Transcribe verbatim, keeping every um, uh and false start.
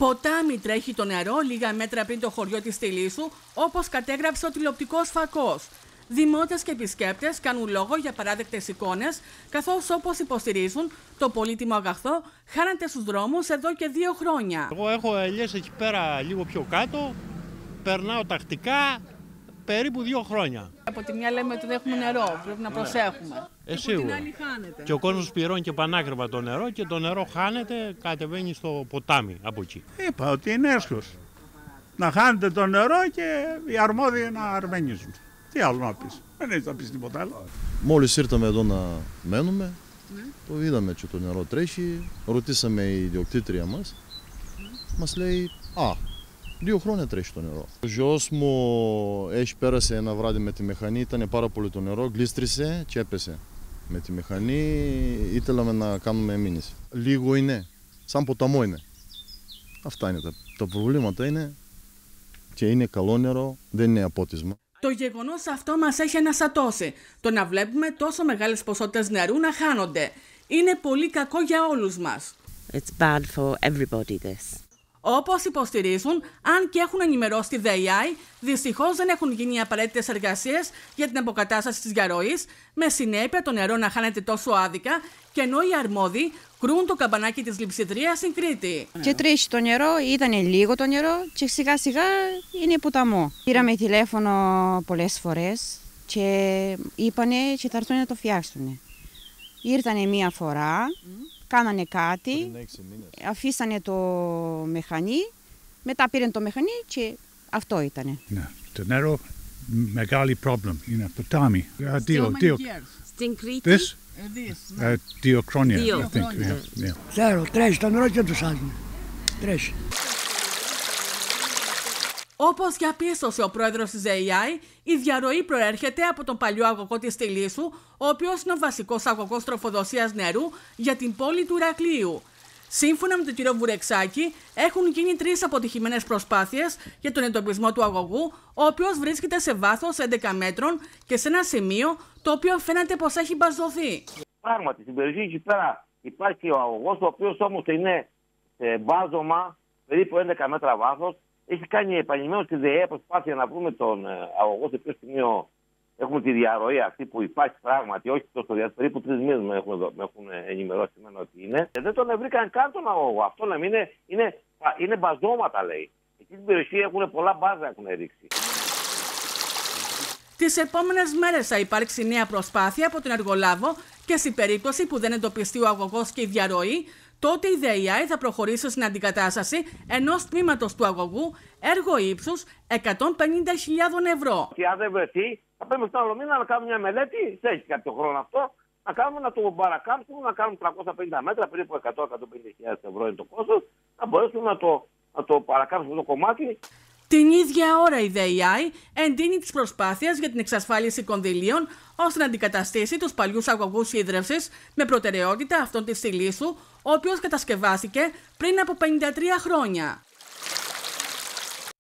Ποτάμι τρέχει το νερό λίγα μέτρα πριν το χωριό της Στυλίσου, όπως κατέγραψε ο τηλεοπτικός φακός. Δημότες και επισκέπτες κάνουν λόγο για παράδεκτες εικόνες, καθώς όπως υποστηρίζουν, το πολύτιμο αγαθό χάνεται στους δρόμους εδώ και δύο χρόνια. Εγώ έχω ελιές εκεί πέρα λίγο πιο κάτω, περνάω τακτικά περίπου δύο χρόνια. Από τη μια λέμε ότι δεν έχουμε νερό, πρέπει να προσέχουμε. Ε, σίγουρα. Και ο κόσμος πληρώνει και πανάκριβα το νερό και το νερό χάνεται, κατεβαίνει στο ποτάμι από εκεί. Είπα ότι είναι έσχος. Να χάνεται το νερό και οι αρμόδιοι να αρμενίζουν. Τι άλλο να πεις, δεν έχεις να πεις τίποτα άλλο. Μόλις ήρθαμε εδώ να μένουμε, ναι. Το είδαμε και το νερό τρέχει, ρωτήσαμε η ιδιοκτήτρια μας, ναι. Μας λέει, α, δύο χρόνια τρέχει το νερό. Ο γιος μου έχει πέρασε ένα βράδυ με τη μηχανή, ήταν πάρα πολύ το νερό, γλίστρισε και έπεσε. Με τη μηχανή ήθελαμε να κάνουμε μήνυση. Λίγο είναι, σαν ποταμό είναι. Αυτά είναι τα, τα προβλήματα είναι και είναι καλό νερό, δεν είναι απότισμα. Το γεγονός αυτό μας έχει αναστατώσει. Το να βλέπουμε τόσο μεγάλες ποσότητες νερού να χάνονται. Είναι πολύ κακό για όλους μας. It's bad for everybody this. Όπως υποστηρίζουν, αν και έχουν ενημερώσει τη ΔΕΙΑΗ, δυστυχώς δεν έχουν γίνει οι απαραίτητες εργασίες για την αποκατάσταση της διαρροής, με συνέπεια το νερό να χάνεται τόσο άδικα, και ενώ οι αρμόδιοι κρούν το καμπανάκι της λειψιδρίας στην Κρήτη. Και τρέχει το νερό, ήταν λίγο το νερό και σιγά σιγά είναι ποταμό. Πήραμε τηλέφωνο πολλές φορές και είπανε και θα έρθουν να το φτιάξουν. Ήρθανε μία φορά. Κάνανε κάτι, αφήσανε το μηχανή, μετά πήραν το μηχανή και αυτό ήτανε. Ναι, το νερό μεγάλη πρόβλημα, είναι ποτάμι. Δύο, δύο. Στην Κρήτη. This? Δύο χρόνια. Δύο χρόνια. Ξέρω, τρέχει το νερό και τους άλλους. Τρέχει. Όπως διαπίστωσε ο πρόεδρος της ΔΕΙΑΗ, η διαρροή προέρχεται από τον παλιό αγωγό της Στυλίσου, ο οποίος είναι ο βασικός αγωγός τροφοδοσίας νερού για την πόλη του Ηρακλείου. Σύμφωνα με τον κύριο Βουρεξάκη, έχουν γίνει τρεις αποτυχημένες προσπάθειες για τον εντοπισμό του αγωγού, ο οποίος βρίσκεται σε βάθος έντεκα μέτρων και σε ένα σημείο το οποίο φαίνεται πως έχει μπαζωθεί. Πράγματι, στην περιοχή εκεί πέρα υπάρχει ο αγωγός, ο οποίος όμως είναι σε μπάζωμα περίπου έντεκα μέτρα βάθος. Έχει κάνει επανειλημμένως τη ΔΕΕ προσπάθεια να βρούμε τον αγωγό σε ποιο σημείο έχουμε τη διαρροή αυτή που υπάρχει πράγματι, όχι τόσο διάστημα. Περίπου τρεις μήνες με έχουν, με έχουν ενημερώσει εμένα ότι είναι. Και δεν τον βρήκαν καν τον αγωγό. Αυτό λέμε είναι, είναι, είναι μπαζώματα, λέει. Εκεί στην περιοχή έχουν πολλά μπάζα έχουν ρίξει. Τις επόμενες μέρες θα υπάρξει νέα προσπάθεια από τον εργολάβο και στην περίπτωση που δεν εντοπιστεί ο αγωγός και η διαρροή, τότε η ΔΕΙΑΗ θα προχωρήσει στην αντικατάσταση ενός τμήματος του αγωγού, έργο ύψους εκατόν πενήντα χιλιάδες ευρώ. Και αν δεν βρεθεί, θα πρέπει στον άλλο μήνα να κάνουμε μια μελέτη, δεν έχει κάποιο χρόνο αυτό, να κάνουμε να το παρακάμψουμε, να κάνουμε τριακόσια πενήντα μέτρα, περίπου εκατό με εκατόν πενήντα χιλιάδες ευρώ είναι το κόστος, να μπορέσουμε να το, να το παρακάμψουμε το κομμάτι. Την ίδια ώρα η ΔΕΙΑΗ εντείνει τις προσπάθειες για την εξασφάλιση κονδυλίων ώστε να αντικαταστήσει τους παλιούς αγωγούς ίδρευσης με προτεραιότητα αυτόν της Στυλίσου, ο οποίος κατασκευάστηκε πριν από πενήντα τρία χρόνια.